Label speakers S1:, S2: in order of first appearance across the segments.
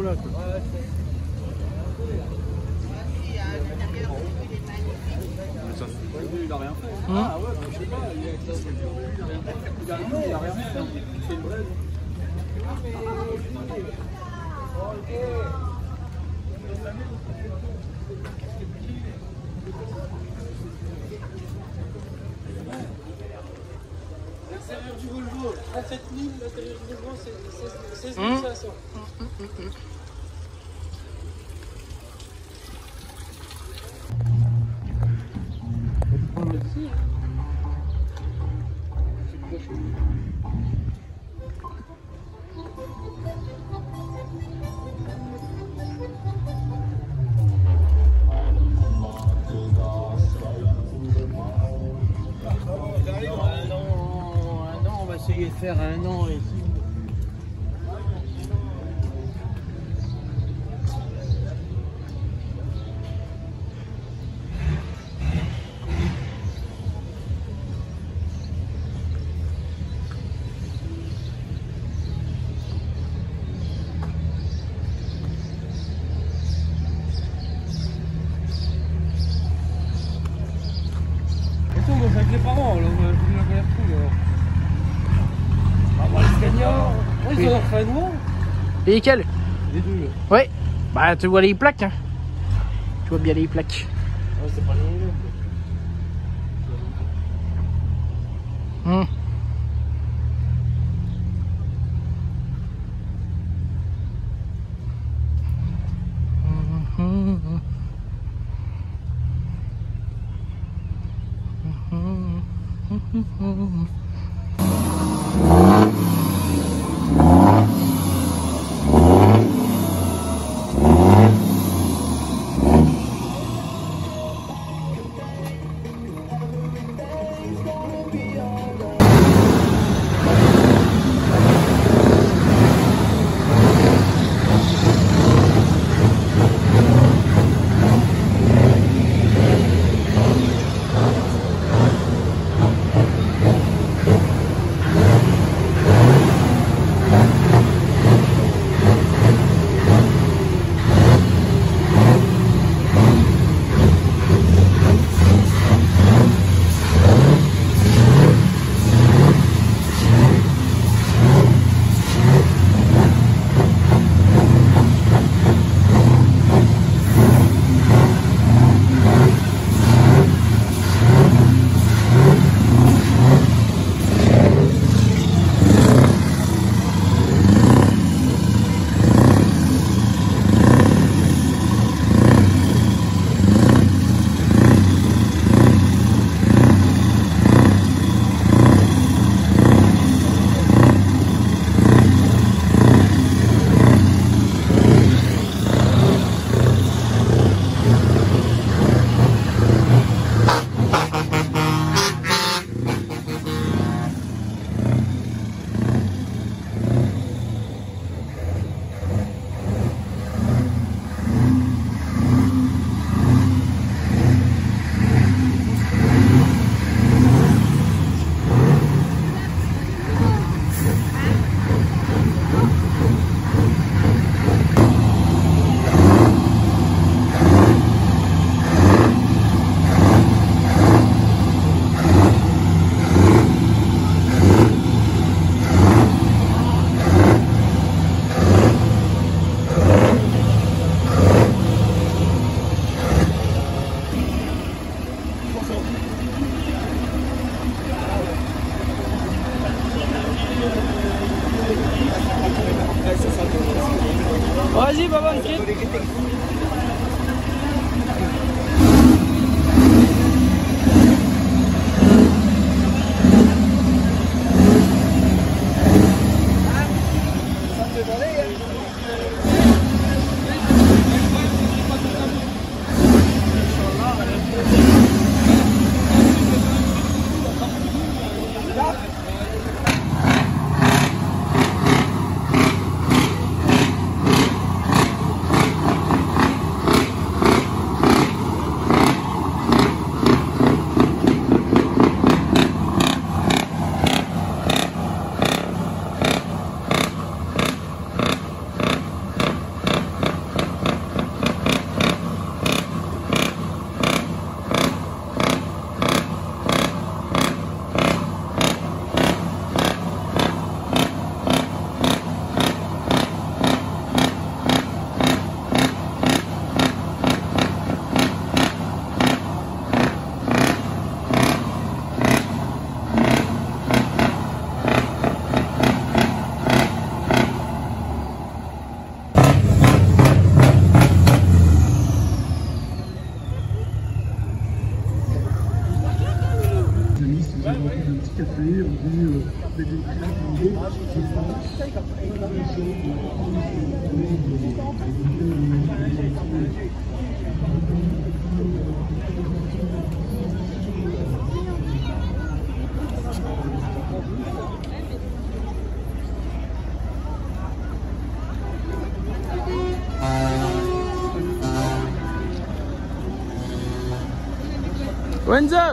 S1: là. Quoi. Il a rien fait. Ah ouais, je sais pas, il a rien fait. C'est une vraie. L'intérieur du Volvo, 37 000, l'intérieur du Volvo, c'est 16 500.
S2: De faire un an ici.
S1: Et tout, on va avec les parents, là, on va jouer la galère tout, là. Ouais, ils ont leur fait noir.
S3: Et lesquels?
S1: Les deux là.
S3: Ouais. Bah tu vois les plaques hein. Tu vois bien les plaques.
S1: Ouais, c'est pas les mêmes.
S3: Vas-y, Baba, une Wenzel!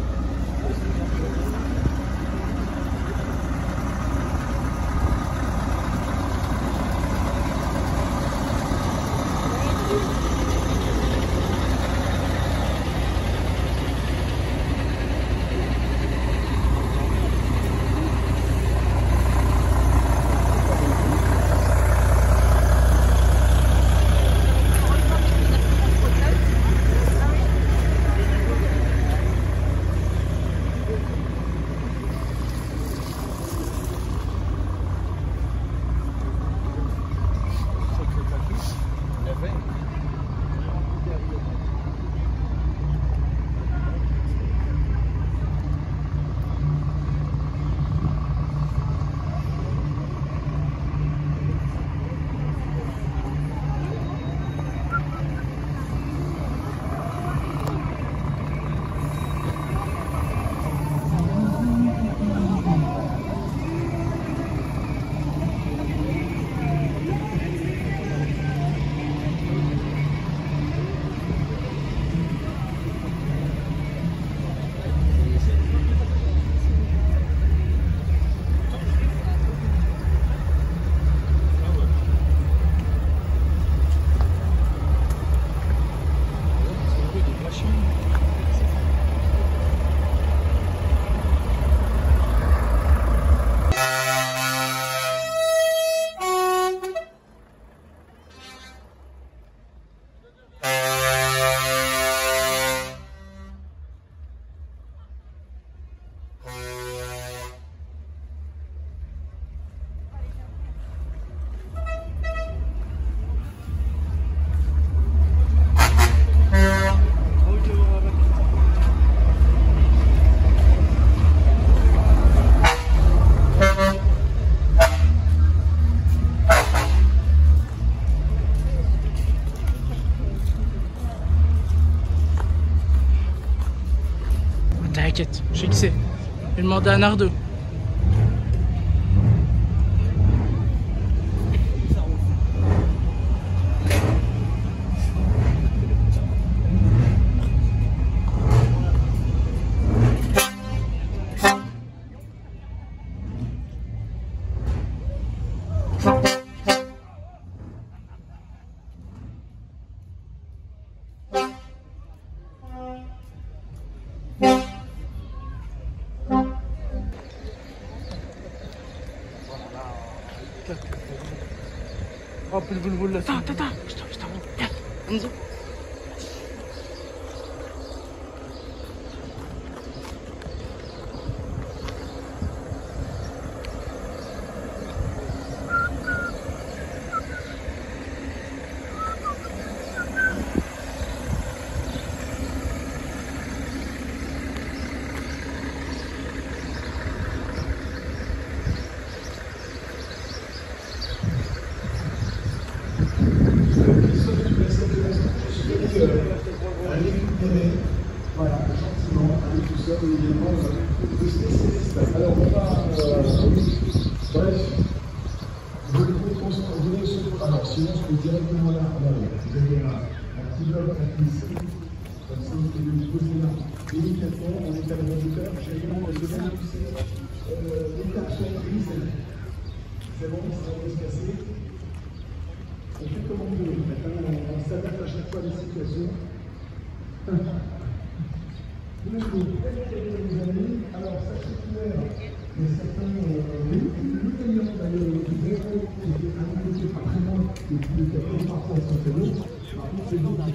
S3: T'inquiète, je sais qui c'est. Je vais demander à Nardo. Oh, البلبل là. Attends, je t'en montre. Viens, Enzo.
S4: Voilà, gentiment, avec tout ça, et également de spécialistes. Alors, on va. Bref, vous voulez se. Alors, sinon, je peux directement là. Vous avez un petit bloc à ici. Comme ça, vous pouvez vous poser là. Délicatement, on est à la hauteur. J'ai également besoin de pousser les cartons grises. C'est bon, ça va se casser. On fait comme on veut. Maintenant, on s'adapte à chaque fois à la situation. Les amis, alors sachez clair, mais certains le gagnant d'ailleurs du zéro était annoncé par vraiment le parfois son vélo. Par contre, c'est d'autres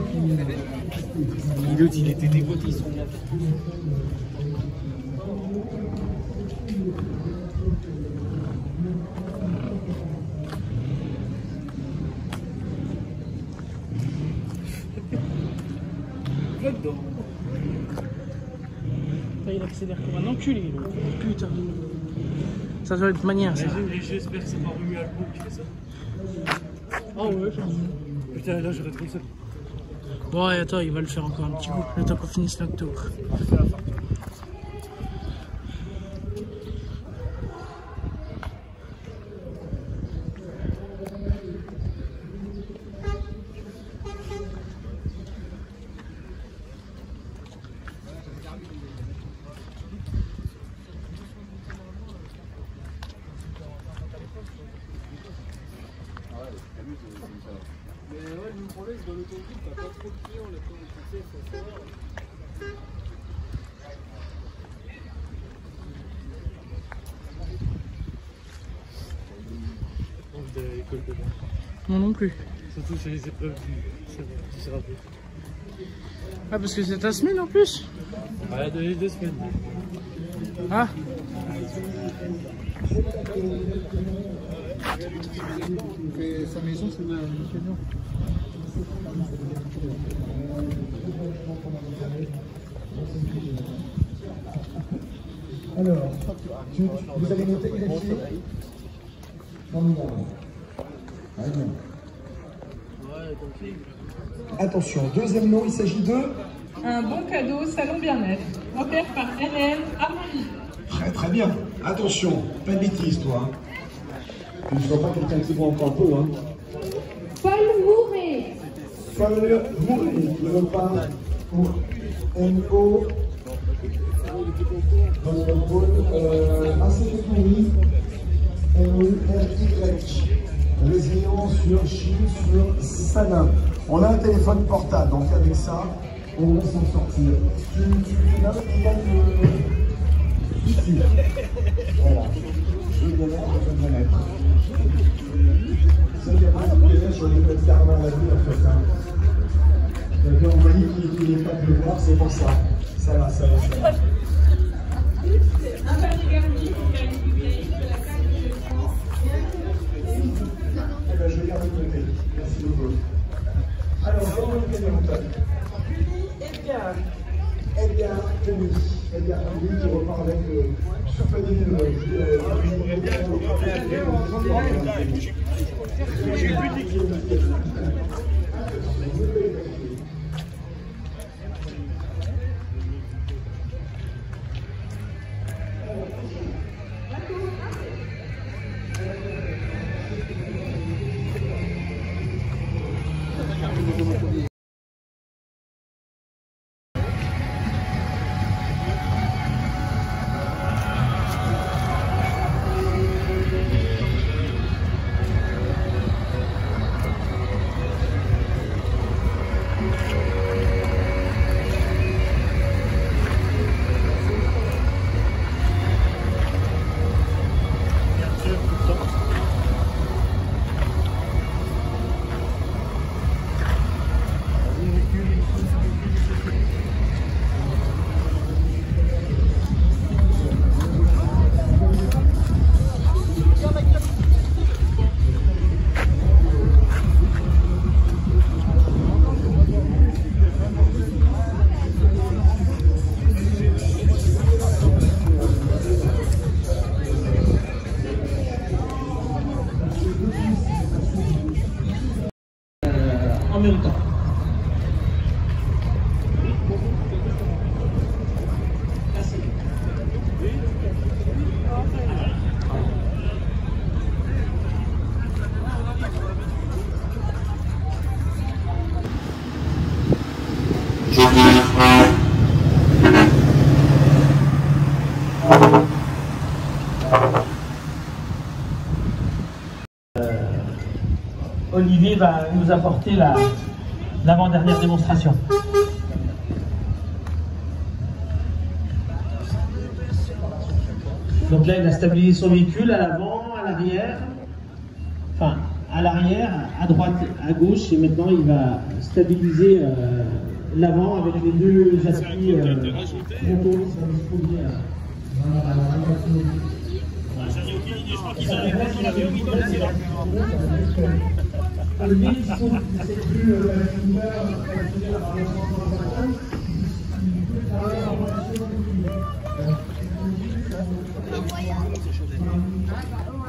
S4: qui
S2: l'autre, il était dégoûté, son gars.
S3: Il accélère comme un enculé, putain. Ça doit être manière, ça.
S2: J'espère que c'est pas Rumi Alpo qui fait ça.
S3: Ah ouais, j'en ai.
S2: Putain, là j'aurais trop ça.
S3: Bon, et attends, il va le faire encore un petit coup, le temps qu'on finisse notre tour.
S1: Mais ouais, le problème, dans l'autoroute, t'as pas trop de clients, là, comme tu sais, faut savoir.
S2: De l'école de moi.
S3: Moi non plus.
S2: Surtout sur les épreuves du CRAP.
S3: Ah, parce que c'est ta semaine en plus?
S2: Ouais, de les 2 semaines.
S3: Ah.
S1: Et sa maison, c'est une camion.
S4: Alors, vous avez noté les filles? Formidable. Très bien. Attention, deuxième lot, il s'agit de...
S5: Un bon cadeau salon bien-être, offert par NN Harmonie.
S4: Très très bien. Attention, pas de bêtises toi. Tu ne sois pas quelqu'un qui voit encore un peu, hein.
S5: Paul Mouret.
S4: Paul Mouret, qui ne pas pour NO. Votre Paul, assez pourri. NORY. Résilient sur Chine, sur Sanin. On a un téléphone portable, donc avec ça, on va s'en sortir. Tu notes qu'il y a ici. Voilà. Je vais mettre. Ça, il y a pas de je vais mettre carrément la vie en fait. D'accord, on m'a dit qu'il n'est pas de le voir, c'est pour ça. Ça va, ça va, ça va.
S5: Un panier garni pour qualifier de la carte de France.
S4: Eh bien, je vais garder de côté. Merci beaucoup. Alors, comment on fait Antoine? Edgar Denis. Edgar Denis qui repart avec le souvenir de
S3: En même temps. Olivier va nous apporter l'avant-dernière démonstration. Donc là, il a stabilisé son véhicule à l'avant, à l'arrière, enfin à l'arrière, à droite, à gauche, et maintenant il va stabiliser l'avant avec les deux appuis frontaux qui sont disposés
S6: voyage.